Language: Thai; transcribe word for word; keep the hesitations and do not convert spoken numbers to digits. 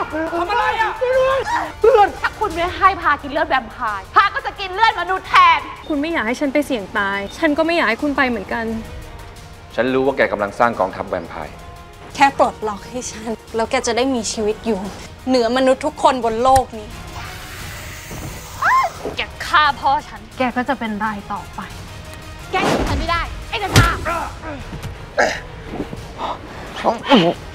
ทำอะไรอ่ะเลือดถ้าคุณไม่ให้พากินเลือดแวมไพร์พาก็จะกินเลือดมนุษย์แทนคุณไม่อยากให้ฉันไปเสี่ยงตายฉันก็ไม่อยากให้คุณไปเหมือนกันฉันรู้ว่าแกกำลังสร้างกองทัพแวมไพร์แค่ปลดล็อกให้ฉันแล้วแกจะได้มีชีวิตอยู่เหนือมนุษย์ทุกคนบนโลกนี้แกฆ่าพ่อฉันแกก็จะเป็นรายต่อไปแกหยุดฉันไม่ได้ไอ้กระชา